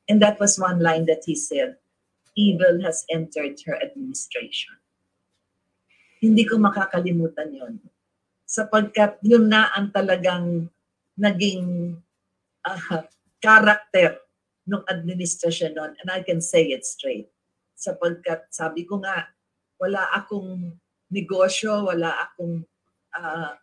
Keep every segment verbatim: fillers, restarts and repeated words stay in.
And that was one line that he said, "Evil has entered her administration." Hindi ko makakalimutan yon. Sapagkat yun na ang talagang naging uh, character ng administrasyon nun. And I can say it straight. Sapagkat sabi ko nga, wala akong negosyo, wala akong uh,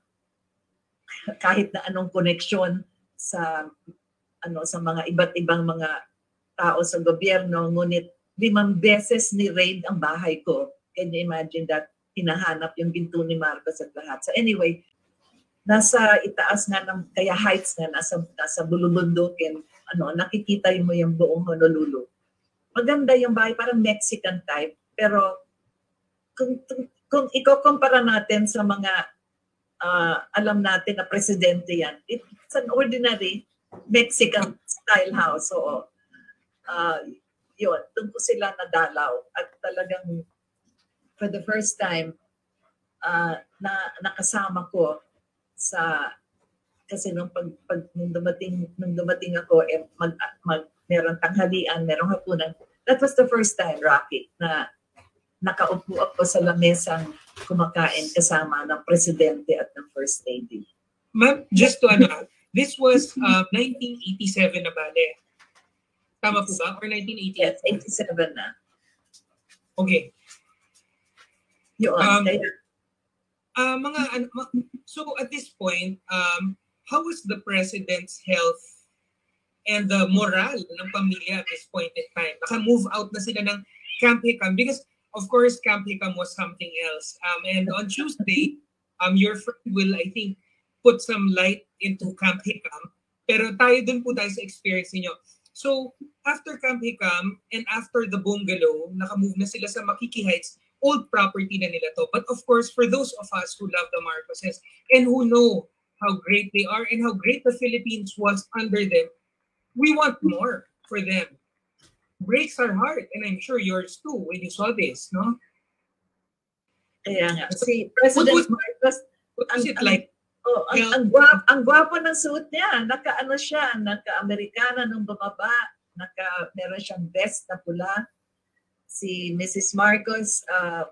kahit na anong koneksyon sa ano sa mga iba't ibang mga tao sa gobyerno, ngunit limang beses ni raid ang bahay ko. Can you imagine that? Hinahanap yung ginto ni Marcos at lahat. So anyway, nasa itaas nga ng, kaya heights nga, nasa, nasa bulubundukin, ano, nakikita mo yung buong Honolulu. Maganda yung bahay, parang Mexican type, pero kung, kung iko-compara natin sa mga uh, alam natin na presidente yan, it's an ordinary Mexican style house. So, uh, yun, doon ko sila nadalaw at talagang for the first time, uh, na nakasama ko sa, kasi nung pag, pag nung dumating, nung dumating ako, eh, mag, mag, meron tanghalian, merong hapunan. That was the first time, Rocky, na nakaupo ako sa lamesang kumakain kasama ng presidente at ng first lady. Ma'am, just to ano, this was uh, nineteen eighty-seven na bale. Tama po ba? Or nineteen eighty-eight? Yes, eighty-seven na. Okay. Yun, um, kaya, uh, mga, so at this point, um, how was the president's health and the morale ng pamilya at this point in time? Naka-move out na sila ng Camp Hicam because, of course, Camp Hicam was something else. Um, and on Tuesday, um, your friend will, I think, put some light into Camp Hicam. Pero tayo dun po tayo sa experience niyo. So, after Camp Hicam and after the bungalow, naka-move na sila sa Makiki Heights, old property na nila to. But of course, for those of us who love the Marcoses and who know how great they are and how great the Philippines was under them, we want more for them. Breaks our heart, and I'm sure yours too when you saw this, no? Kaya nga, si President what was, Marcos, what was ang, it ang, like? Oh, ang, Yeah. ang, guwapo, ang guwapo ng suot niya. Naka-ano siya, naka-Amerikana nung bumaba. Naka, meron siyang vest na pula. Si Missus Marcos, uh,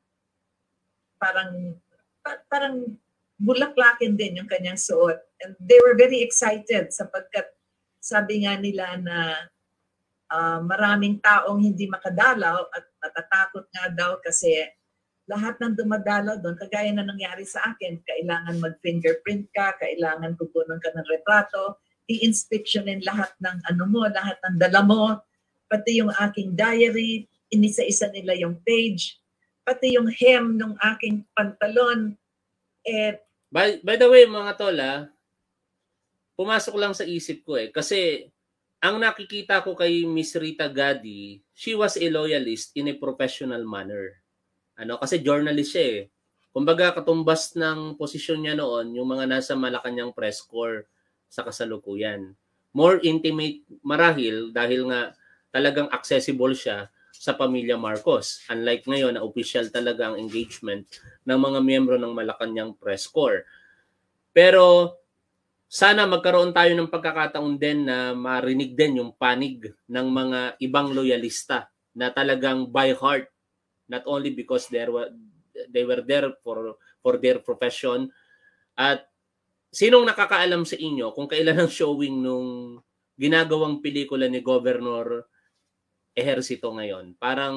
parang, pa, parang bulaklakin din yung kanyang suot. And they were very excited sapagkat sabi nga nila na uh, maraming taong hindi makadalaw at natatakot nga daw kasi lahat ng dumadalaw doon, kagaya na nangyari sa akin, kailangan mag-fingerprint ka, kailangan kukunan ka ng retrato, i-inspectionin lahat ng ano mo, lahat ng dala mo, pati yung aking diary, inisa-isa nila yung page, pati yung hem ng aking pantalon. Eh, by, by the way, mga tola, pumasok lang sa isip ko eh, kasi ang nakikita ko kay Miss Rita Gadi, she was a loyalist in a professional manner. Ano, kasi journalist siya eh. Kumbaga katumbas ng posisyon niya noon yung mga nasa Malacanang press corps sa kasalukuyan. More intimate marahil dahil nga talagang accessible siya sa pamilya Marcos. Unlike ngayon na official talaga ang engagement ng mga miyembro ng Malacanang press corps. Pero sana magkaroon tayo ng pagkakataon din na marinig din yung panig ng mga ibang loyalista na talagang by heart, not only because they were they were there for for their profession. At sinong nakakaalam sa inyo kung kailan ang showing nung ginagawang pelikula ni Governor Ejercito ngayon? Parang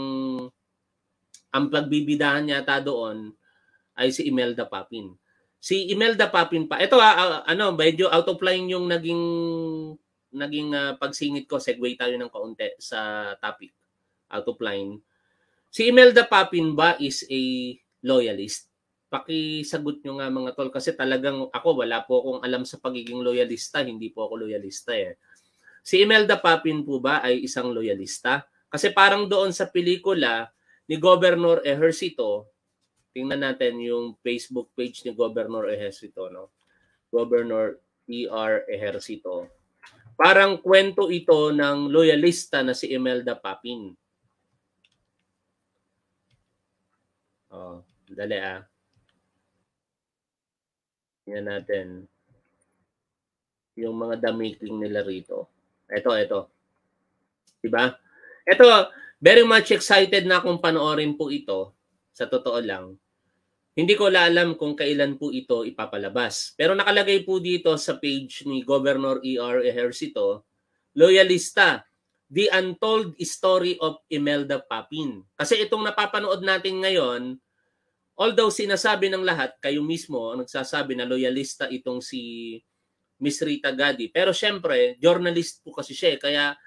ang pagbibidahan yata doon ay si Imelda Papin. Si Imelda Papin pa. Ito ah, ano, medyo out of line yung naging naging uh, pagsingit ko. Segue tayo ng kaunti sa topic. Out of line. Si Imelda Papin ba is a loyalist? Pakisagot nyo nga mga tol kasi talagang ako wala po akong alam sa pagiging loyalista, hindi po ako loyalista eh. Si Imelda Papin po ba ay isang loyalista? Kasi parang doon sa pelikula ni Governor Ejercito, tingnan natin yung Facebook page ni Governor Ejercito, no? Governor E R Ejercito. Parang kwento ito ng loyalista na si Imelda Papin. Oh, dali ah. Tingnan natin yung mga damiting nila rito. Ito, ito. Diba? Ito, very much excited na akong panoorin po ito. Sa totoo lang. Hindi ko alam kung kailan po ito ipapalabas. Pero nakalagay po dito sa page ni Governor E R Ejercito, Loyalista, The Untold Story of Imelda Papin. Kasi itong napapanood natin ngayon, although sinasabi ng lahat, kayo mismo ang nagsasabi na loyalista itong si Miss Rita Gadi. Pero syempre, journalist po kasi siya. Kaya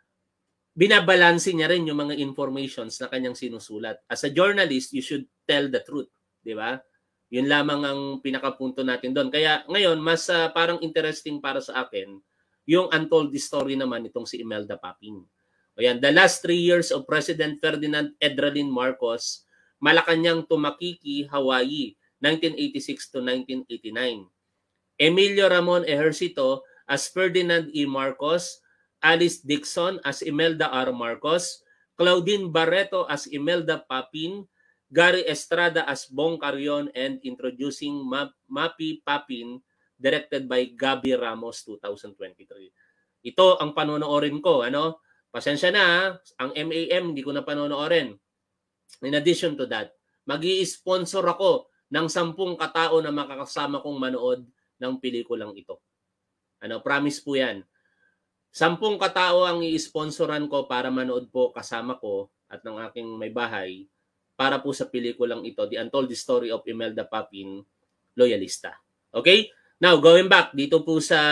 binabalansin niya rin yung mga informations na kanyang sinusulat. As a journalist, you should tell the truth. Di ba? Yun lamang ang pinakapunto natin doon. Kaya ngayon, mas uh, parang interesting para sa akin, yung untold story naman itong si Imelda Papin. O yan, the last three years of President Ferdinand Edralin Marcos, Malacanang to Makiki, Hawaii, nineteen eighty-six to nineteen eighty-nine. Emilio Ramon Ejercito as Ferdinand E. Marcos, Alice Dixon as Imelda R. Marcos, Claudine Barreto as Imelda Papin, Gary Estrada as Bong Carrion, and introducing Ma- Mapi Papin, directed by Gabi Ramos two thousand twenty-three. Ito ang panonoorin ko. Ano? Pasensya na, ang M A M hindi ko na panonoorin. In addition to that, mag-i-sponsor ako ng sampung katao na makakasama kong manood ng pelikulang ito. Ano, promise po yan. Sampung katao ang i-sponsoran ko para manood po kasama ko at ng aking may bahay para po sa pelikulang ito, The Untold Story of Imelda Papin, Loyalista. Okay? Now, going back dito po sa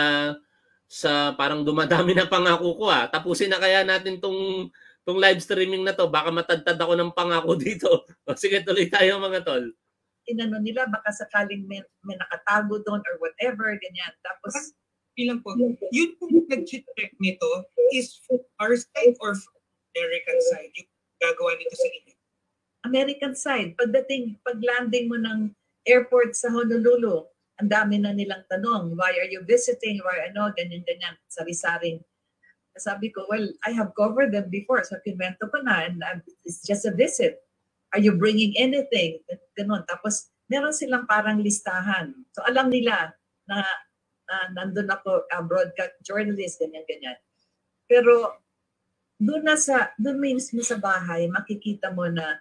sa parang dumadami na pangako ko ah. Tapusin na kaya natin tong tong live streaming na to. Baka matadtad ako ng pangako dito. O sige, tuloy tayo mga tol. Inano nila, baka sakaling may, may nakatago doon or whatever, ganyan. Tapos, Ilang po. Yun po nag-check nito is from our side or from American side? Yung gagawa nito sa inyo? American side. Pagdating, pag-landing mo ng airport sa Honolulu, ang dami na nilang tanong, why are you visiting? Why ano, ganyan-ganyan, sari-saring. Sabi ko, well, I have covered them before. So, kinwento ko na, and uh, it's just a visit. Are you bringing anything? Ganon. Tapos, meron silang parang listahan. So, alam nila na uh, nandun ako, uh, broadcast journalist, ganyan-ganyan. Pero, doon na sa, doon mismo sa bahay, makikita mo na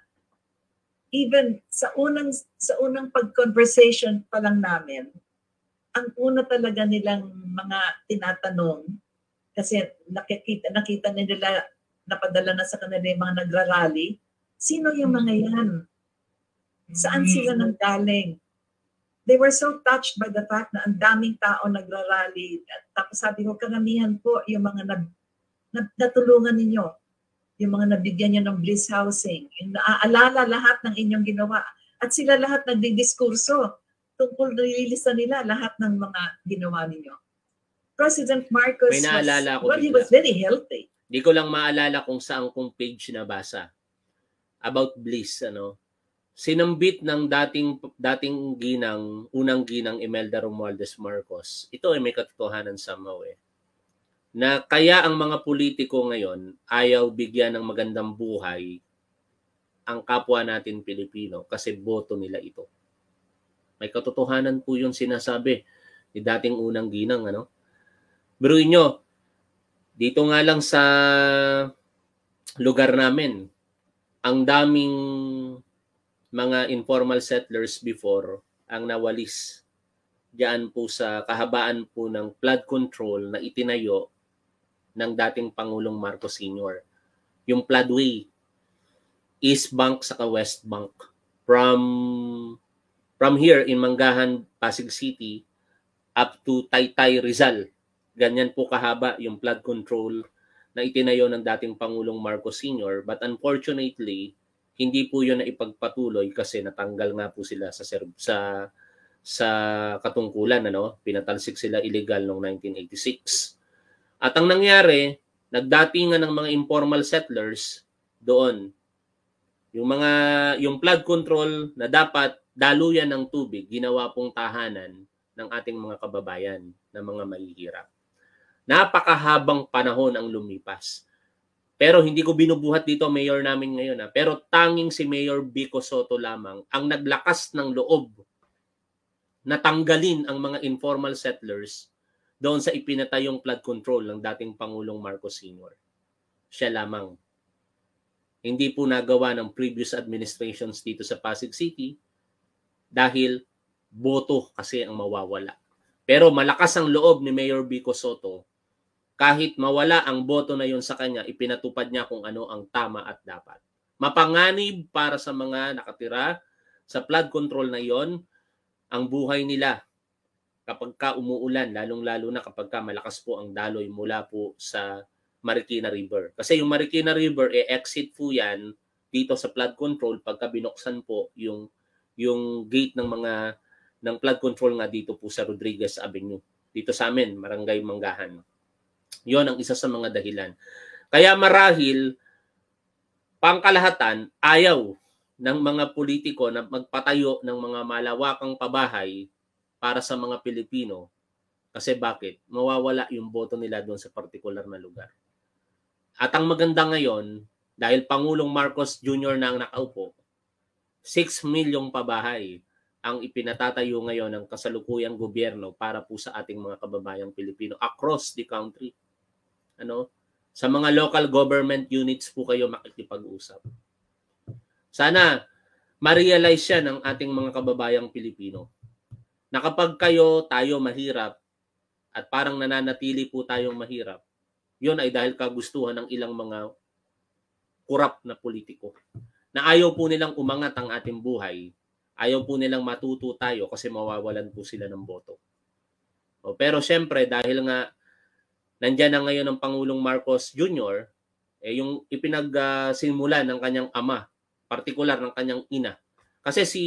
even sa unang sa unang pag-conversation pa lang namin, ang una talaga nilang mga tinatanong, kasi nakikita, nakita nila, napadala na sa kanila yung mga nagrarally, sino yung mga yan? Saan sila nanggaling? They were so touched by the fact na ang daming tao nagrarally. Tapos sabi ko, karamihan po yung mga nab, nab, natulungan ninyo, yung mga nabigyan nyo ng bliss housing, yung naaalala lahat ng inyong ginawa. At sila lahat nagdidiskurso tungkol nililista nila lahat ng mga ginawa ninyo. President Marcos May naalala was, ko well, he bigla. was very healthy. Di ko lang maalala kung saan kong page nabasa about bliss, ano. Sinambit ng dating dating ginang, unang ginang Imelda Romualdez Marcos. Ito ay may katotohanan somehow eh. Na kaya ang mga politiko ngayon ayaw bigyan ng magandang buhay ang kapwa natin Pilipino kasi boto nila ito. May katotohanan po yung sinasabi ni dating unang ginang, ano. Biruin nyo, dito nga lang sa lugar namin, ang daming mga informal settlers before ang nawalis diyan po sa kahabaan po ng flood control na itinayo ng dating Pangulong Marcos Senior Yung floodway, East Bank saka West Bank. From from here in Manggahan, Pasig City up to Taytay, Rizal. Ganyan po kahaba yung flood control na itinayo ng dating Pangulong Marcos Senior But unfortunately, hindi po yun na ipagpatuloy kasi natanggal nga po sila sa sa sa katungkulan, ano, pinatalsik sila illegal noong nineteen eighty-six. At ang nangyari, nagdatingan ng mga informal settlers doon. Yung mga yung flood control na dapat daluyan ng tubig, ginawa pong tahanan ng ating mga kababayan na mga mahihirap. Napakahabang panahon ang lumipas. Pero hindi ko binubuhat dito mayor namin ngayon. Ha? Pero tanging si Mayor Vico Soto lamang ang naglakas ng loob na tanggalin ang mga informal settlers doon sa ipinatayong flood control ng dating Pangulong Marcos Senior siya lamang. Hindi po nagawa ng previous administrations dito sa Pasig City dahil boto kasi ang mawawala. Pero malakas ang loob ni Mayor Vico Sotto. Kahit mawala ang boto na yon sa kanya, ipinatupad niya kung ano ang tama at dapat. Mapanganib para sa mga nakatira sa flood control na yon ang buhay nila kapag ka umuulan, lalong-lalo na kapag ka malakas po ang daloy mula po sa Marikina River. Kasi yung Marikina River, eh, exit po yan dito sa flood control pagka binuksan po yung, yung gate ng mga ng flood control nga dito po sa Rodriguez Avenue. Dito sa amin, Barangay Manggahan. Yon ang isa sa mga dahilan. Kaya marahil, pangkalahatan, ayaw ng mga politiko na magpatayo ng mga malawakang pabahay para sa mga Pilipino. Kasi bakit? Mawawala yung boto nila doon sa particular na lugar. At ang maganda ngayon, dahil Pangulong Marcos Junior na ang nakaupo, six milyong pabahay ang ipinatatayo ngayon ng kasalukuyang gobyerno para po sa ating mga kababayang Pilipino across the country. Ano? Sa mga local government units po kayo makikipag-usap. Sana ma-realize siya ng ating mga kababayang Pilipino na kapag kayo, tayo mahirap at parang nananatili po tayong mahirap, yun ay dahil kagustuhan ng ilang mga kurap na politiko na ayaw po nilang umangat ang ating buhay, ayaw po nilang matuto tayo kasi mawawalan po sila ng boto. O, pero syempre dahil nga nandyan na ngayon ang Pangulong Marcos Junior, eh, yung ipinagsimula ng kanyang ama, partikular ng kanyang ina. Kasi si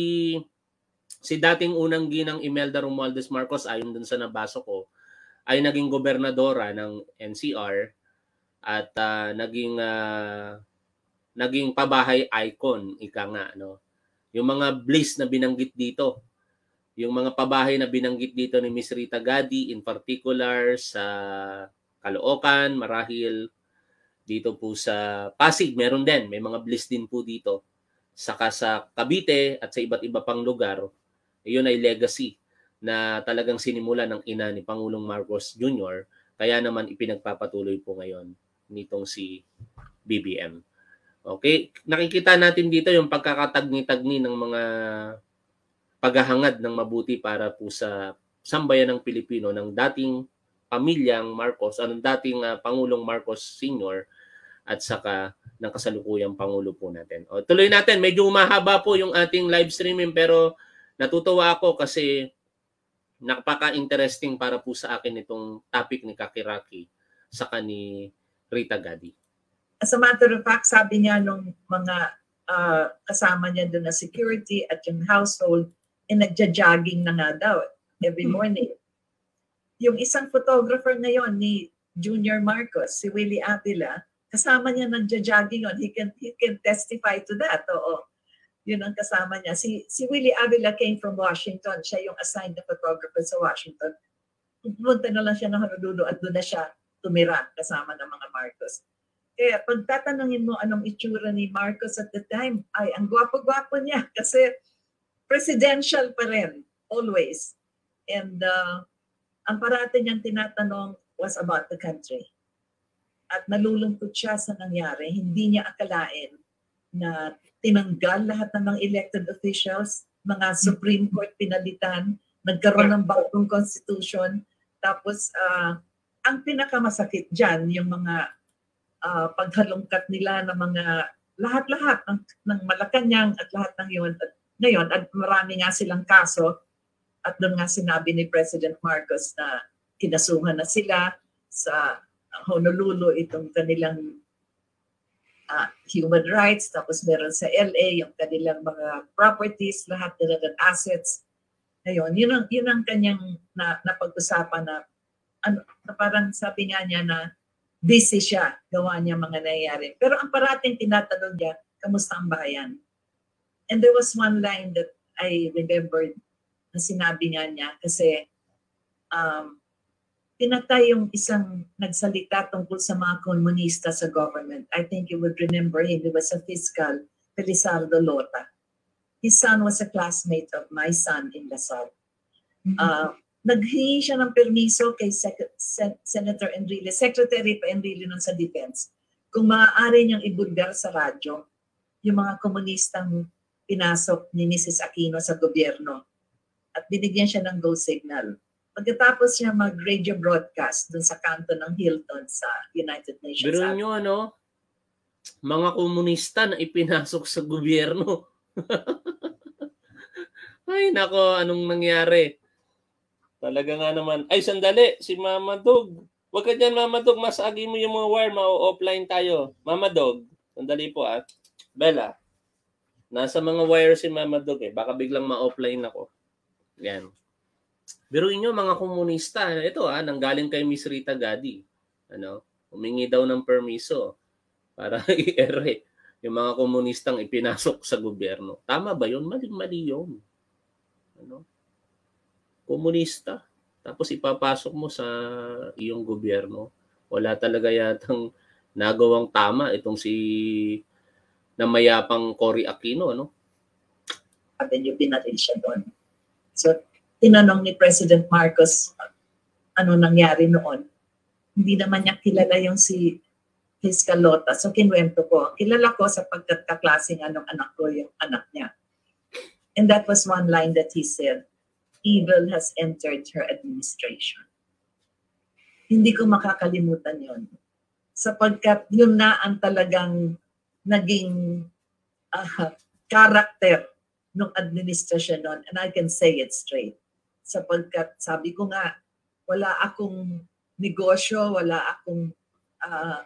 si dating unang ginang Imelda Romualdez Marcos, ayon dun sa nabasa ko, ay naging gobernadora ng N C R at uh, naging uh, naging pabahay icon, ika nga, no? Yung mga bliss na binanggit dito, yung mga pabahay na binanggit dito ni Miss Rita Gadi, in particular sa Caloocan, marahil dito po sa Pasig, meron din, may mga bliss din po dito. Saka sa Cavite at sa iba't iba pang lugar, yun ay legacy na talagang sinimula ng ina ni Pangulong Marcos Junior Kaya naman ipinagpapatuloy po ngayon nitong si B B M. Okay, nakikita natin dito yung pagkakatagni-tagni ng mga paghahangad ng mabuti para po sa sambayan ng Pilipino ng dating pamilyang Marcos, anong dating uh, Pangulong Marcos Senior at saka ng kasalukuyang Pangulo po natin. O, tuloy natin, medyo mahaba po yung ating live streaming pero natutuwa ako kasi napaka-interesting para po sa akin itong topic ni Kakiraki saka ni Rita Gadi. As a matter of fact, sabi niya nung mga uh, kasama niya doon na security at yung household, eh nagja-jogging na nga daw every morning. Yung isang photographer ngayon ni Junior Marcos, si Willie Avila, kasama niya nagja-jogging on. He can, he can testify to that. Oo. Yun ang kasama niya. Si, si Willie Avila came from Washington. Siya yung assigned na photographer sa Washington. Pumunta na lang siya ng Honolulu at doon na siya tumira kasama ng mga Marcos. Kaya pag tatanungin mo anong itsura ni Marcos at the time, ay ang gwapo-gwapo niya kasi presidential pa rin, always. And uh, ang parati niyang tinatanong was about the country. At nalulungkot siya sa nangyari. Hindi niya akalain na tinanggal lahat ng mga elected officials, mga Supreme Court pinalitan, nagkaroon ng bagong constitution. Tapos, uh, ang pinakamasakit dyan, yung mga Uh, paghalungkat nila ng mga lahat-lahat ng, ng Malacanang at lahat ng yun. At ngayon, at marami nga silang kaso at doon nga sinabi ni President Marcos na kinasuhan na sila sa Honolulu itong kanilang uh, human rights, tapos meron sa L A yung kanilang mga properties, lahat nila ng assets. Ngayon, yun ang, yun ang kanyang na, napag-usapan na, ano, na parang sabi nga niya na busy siya, gawa niya mga nangyayari. Pero ang parating tinatanong niya, kamusta ang bayan? And there was one line that I remembered na sinabi nga niya kasi um, pinatay yung isang nagsalita tungkol sa mga komunista sa government. I think you would remember him. He was a fiscal, Felizardo Lota. His son was a classmate of my son in Lasal. Mm-hmm. Uh, Naghingi siya ng permiso kay Sec- Sen- Senator Enrile, Secretary pa Enrile nun sa Defense, kung maaari niyang ibulgar sa radyo yung mga komunistang pinasok ni Missus Aquino sa gobyerno at binigyan siya ng go signal. Pagkatapos niya mag-radio broadcast dun sa kanto ng Hilton sa United Nations. Biro nyo, ano? Mga komunista na ipinasok sa gobyerno. Ay, nako, anong nangyari? Talaga nga naman. Ay, sandali, si Mama Dog. Huwag ka dyan, Mama Dog. Masagi mo yung mga wire, ma-offline tayo. Mama Dog, sandali po ah. Bella, nasa mga wire si Mama Dog eh. Baka biglang ma-offline ako. Yan. Biruin nyo, mga komunista. Ito ah, nanggaling kay Miss Rita Gadi. Ano? Humingi daw ng permiso para i-ere yung mga komunistang ipinasok sa gobyerno. Tama ba yun? Mali-mali yun. Ano? Komunista. Tapos ipapasok mo sa iyong gobyerno. Wala talaga yatang nagawang tama itong si namayapang Cory Aquino, no? At then yung pinatil siya doon. So, tinanong ni President Marcos ano nangyari noon. Hindi naman niya kilala yung si Fiscalota. So, kinwento ko. Kilala ko sapagkat kaklaseng anong anak ko yung anak niya. And that was one line that he said, evil has entered her administration. Hindi ko makakalimutan yon. Sapagkat yun na ang talagang naging uh, character ng administrasyon nun. And I can say it straight. Sapagkat sabi ko nga, wala akong negosyo, wala akong uh,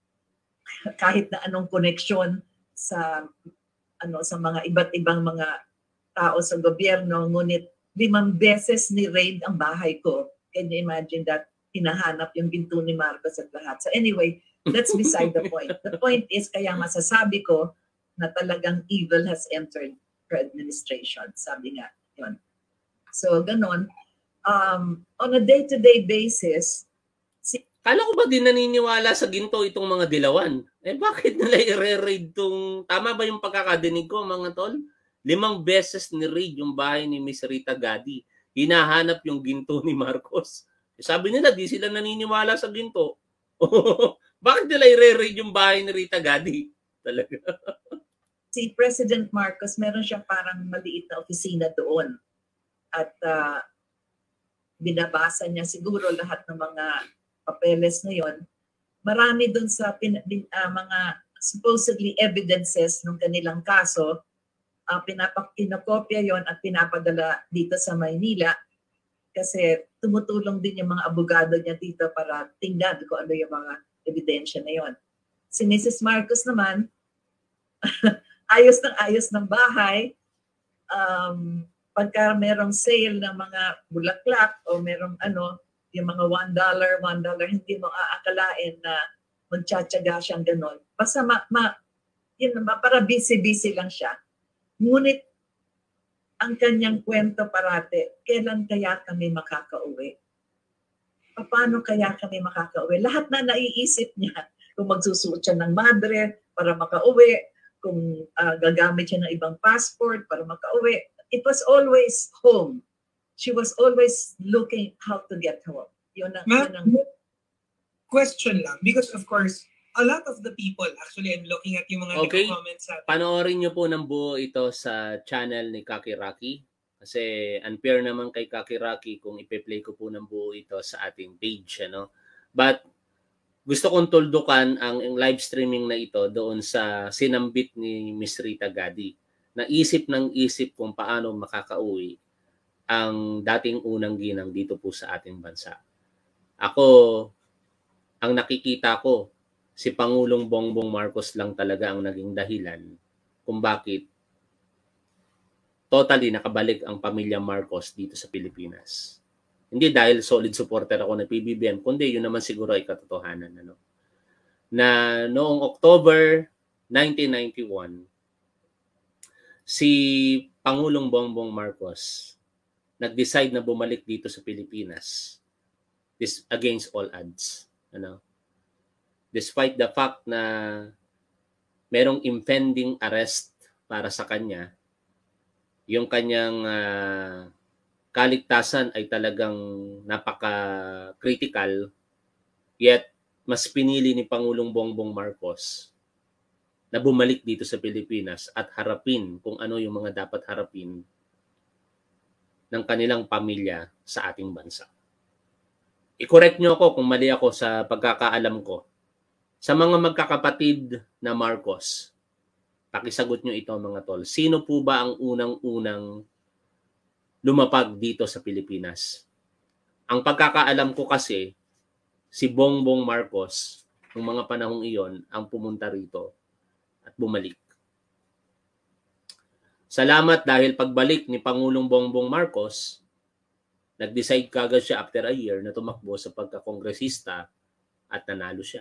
kahit na anong koneksyon sa ano sa mga iba't ibang mga tao sa gobyerno, ngunit limang beses ni raid ang bahay ko. Can you imagine that? Hinahanap yung ginto ni Marcos at lahat. So anyway, that's beside the point. The point is, kaya masasabi ko na talagang evil has entered her administration. Sabi nga, yun. So, ganon. Um, on a day-to-day basis, si Kala ko ba din naniniwala sa ginto itong mga dilawan? Eh bakit nila i-raid tong... Tama ba yung pagkakadinig ko, mga tol? Limang beses ni-raid yung bahay ni Miss Rita Gadi. Hinahanap yung ginto ni Marcos. Sabi nila, di sila naniniwala sa ginto. Bakit nila i-raid yung bahay ni Rita Gadi? Talaga. Si President Marcos, meron siyang parang maliit na opisina doon. At uh, binabasa niya siguro lahat ng mga papeles na yon. Marami doon sa pin, uh, mga supposedly evidences ng kanilang kaso, uh, pinapakopya yon at pinapadala dito sa Maynila kasi tumutulong din yung mga abogado niya dito para tingnan kung ano yung mga ebidensya na yon. Si Missus Marcos naman, ayos ng ayos ng bahay, um, pagka merong sale ng mga bulaklak o merong ano, yung mga one dollar, one dollar, hindi mo aakalain na magtsatsaga siyang ganon. Basta ma, ma, yun, para busy-busy lang siya. Ngunit, ang kanyang kwento parate, kailan kaya kami makakauwi? Paano kaya kami makakauwi? Lahat na naiisip niya, kung magsusuot siya ng madre para makauwi, kung uh, gagamit siya ng ibang passport para makauwi. It was always home. She was always looking how to get home. Yun ang, yun ang... Question lang, because of course, a lot of the people, actually I'm looking at yung mga okay. comments sa... Panoorin niyo po ng buo ito sa channel ni Kaki Rocky. Kasi unfair naman kay Kaki Rocky kung ipe-play ko po ng buo ito sa ating page. Ano? But gusto kong tuldukan ang live streaming na ito doon sa sinambit ni Miss Rita Gadi. Naisip ng isip kung paano makakauwi ang dating unang ginang dito po sa ating bansa. Ako, ang nakikita ko, si Pangulong Bongbong Marcos lang talaga ang naging dahilan kung bakit totally nakabalik ang pamilya Marcos dito sa Pilipinas. Hindi dahil solid supporter ako ng P B B M, kundi yun naman siguro ay katotohanan. Ano? Na noong October nineteen ninety-one, si Pangulong Bongbong Marcos nag-decide na bumalik dito sa Pilipinas this against all odds. Ano? Despite the fact na merong impending arrest para sa kanya, yung kanyang uh, kaligtasan ay talagang napaka-critical, yet mas pinili ni Pangulong Bongbong Marcos na bumalik dito sa Pilipinas at harapin kung ano yung mga dapat harapin ng kanilang pamilya sa ating bansa. I-correct nyo ako kung mali ako sa pagkakaalam ko. Sa mga magkakapatid na Marcos, pakisagot nyo ito mga tol. Sino po ba ang unang-unang lumapag dito sa Pilipinas? Ang pagkakaalam ko kasi, si Bongbong Marcos, noong mga panahong iyon, ang pumunta rito at bumalik. Salamat dahil pagbalik ni Pangulong Bongbong Marcos, nag-decide kagad siya after a year na tumakbo sa pagkakongresista at nanalo siya.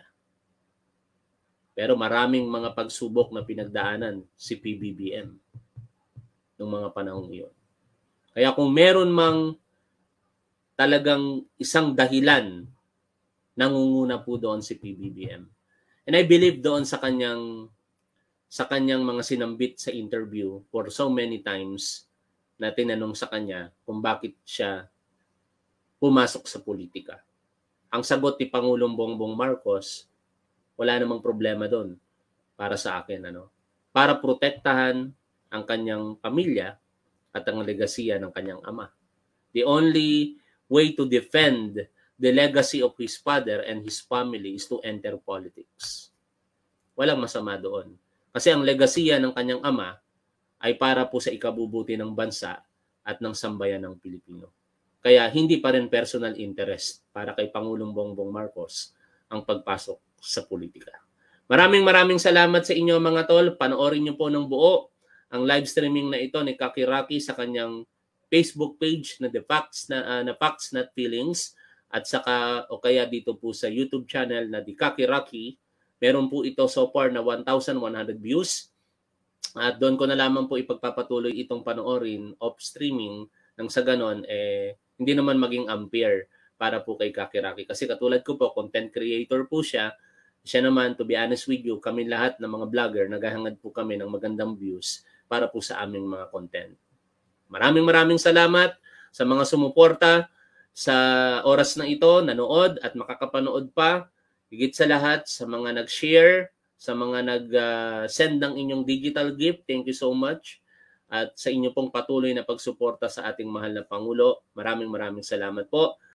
Pero maraming mga pagsubok na pinagdaanan si P B B M noong mga panahong iyon. Kaya kung meron mang talagang isang dahilan, nangunguna po doon si P B B M. And I believe doon sa kanyang sa kanyang mga sinambit sa interview for so many times na tinanong sa kanya kung bakit siya pumasok sa politika. Ang sagot ni Pangulong Bongbong Marcos, wala namang problema doon para sa akin. Ano? Para protektahan ang kanyang pamilya at ang legasiya ng kanyang ama. The only way to defend the legacy of his father and his family is to enter politics. Walang masama doon. Kasi ang legasiya ng kanyang ama ay para po sa ikabubuti ng bansa at ng sambayan ng Pilipino. Kaya hindi pa rin personal interest para kay Pangulong Bongbong Marcos ang pagpasok sa politika. Maraming maraming salamat sa inyo mga tol. Panoorin niyo po ng buo ang live streaming na ito ni Kaki Rocky sa kanyang Facebook page na The Facts na, uh, na Facts Not Feelings at saka o kaya dito po sa YouTube channel na The Kaki Rocky. Meron po ito so far na one thousand one hundred views. At doon ko na lamang po ipagpapatuloy itong panoorin off streaming nang sa ganon eh hindi naman maging unfair para po kay Kaki Rocky. Kasi katulad ko po, content creator po siya. Siya naman, to be honest with you, kami lahat ng mga vlogger, naghahangad po kami ng magandang views para po sa aming mga content. Maraming maraming salamat sa mga sumuporta sa oras na ito, nanood at makakapanood pa. Higit sa lahat, sa mga nag-share, sa mga nag-send uh, ng inyong digital gift, thank you so much. At sa inyo pong patuloy na pagsuporta sa ating mahal na Pangulo, maraming maraming salamat po.